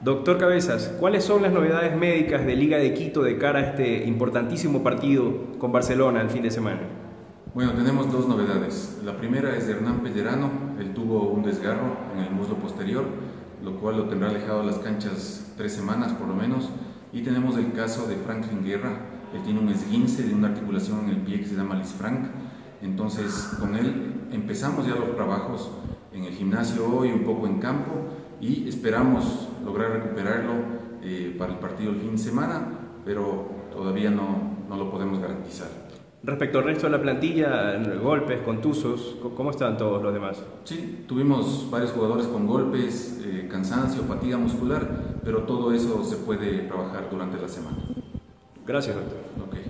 Doctor Cabezas, ¿cuáles son las novedades médicas de Liga de Quito de cara a este importantísimo partido con Barcelona el fin de semana? Bueno, tenemos dos novedades. La primera es de Hernán Pellerano. Él tuvo un desgarro en el muslo posterior, lo cual lo tendrá alejado de las canchas 3 semanas por lo menos. Y tenemos el caso de Franklin Guerra. Él tiene un esguince de una articulación en el pie que se llama Lisfranc. Entonces, con él empezamos ya los trabajos en el gimnasio hoy, un poco en campo, y esperamos lograr recuperarlo para el partido el fin de semana, pero todavía no lo podemos garantizar. Respecto al resto de la plantilla, golpes, contusos, ¿cómo están todos los demás? Sí, tuvimos varios jugadores con golpes, cansancio, fatiga muscular, pero todo eso se puede trabajar durante la semana. Gracias, doctor. Okay.